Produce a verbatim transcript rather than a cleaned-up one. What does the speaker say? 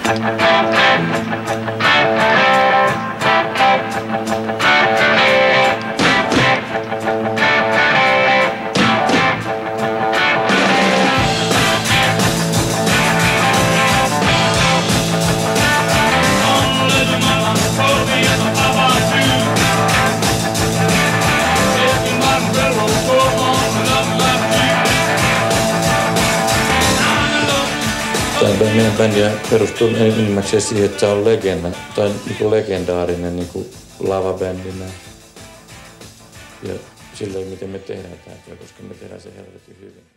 Meidän bändiä perustuu enimmäkseen siihen, että se on legenda, tai niin legendaarinen niin lavabändinä. Ja silleen, miten me tehdään tämä työ, koska me tehdään se helvetin hyvin.